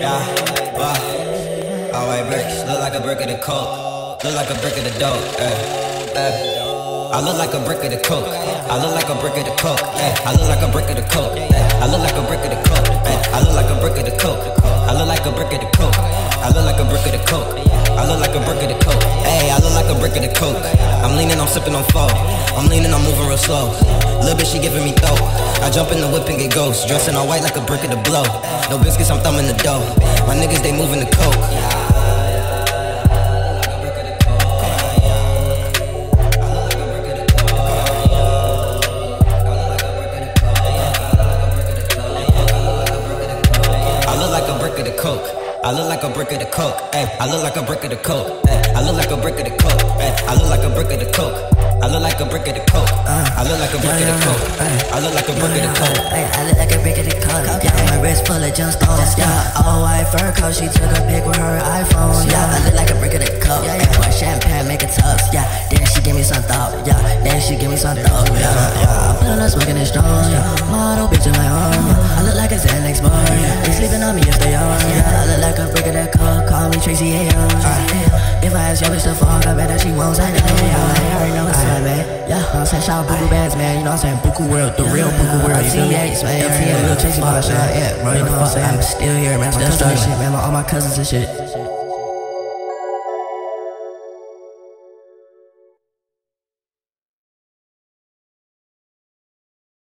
All white bricks, look like a brick of the coke, look like a brick of the dope. I look like a brick of the coke. I look like a brick of the coke. I look like a brick of the coke. I look like a brick of the coke. I look like a brick of the coke. I look like a brick of the coke. I look like a brick of the coke. I look like a brick of the coke. Hey, I look like a brick of the coke. I'm leaning, I'm sipping on four. I'm leaning, I'm moving real slow. Little bitch, she giving me throat. I jump in the whip and get ghost. Dressing all white like a brick of the blow. No biscuits, I'm thumbing the dough. My niggas, they moving the coke. I look like a brick of the coke, ayy. I look like a brick of the coke, ayy. I look like a brick of the coke, ayy. I look like a brick of the coke. I look like a brick of the coke. I look like a brick of the coke. I look like a brick of the coke. I look like a brick of the coke. Yeah, my wrist full of gemstones. Yeah, all white fur coat. She took a pic with her iPhone. Yeah, I look like a brick of the coke. Yeah, pour champagne, make it tough. Yeah, then she give me some thought. Yeah, then she give me some thought. Yeah, put on a smoking it strong. Yeah, model bitch in my arm. Yeah, I look like a Xanax bar. Yeah, they sleeping on me if they are. Yeah, I look like a brick of that coke. Call me Tracy Yayo. If I ask your bitch to fuck, I bet that she won't say no. I already know what's up, man. Yeah, I'm saying shout out Buku Bands, man. You know what I'm saying? Buku World, the real Buku World. You feel me? Man, LTN, Lil Tracy Boss, yeah, bro. You know what I'm saying? I'm still here, man. Still struggling, man. All my cousins and shit.